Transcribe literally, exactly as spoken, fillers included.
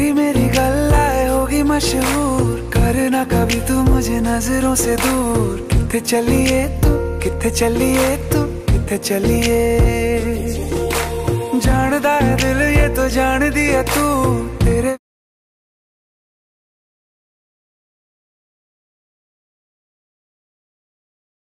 तेरी मेरी गल्लाए होगी मशहूर, करना कभी तू मुझे नजरों से दूर। किथे चलिए तू, किथे चलिए तू, किथे चलिए। जानदा है दिल ये तो जान दिया तू,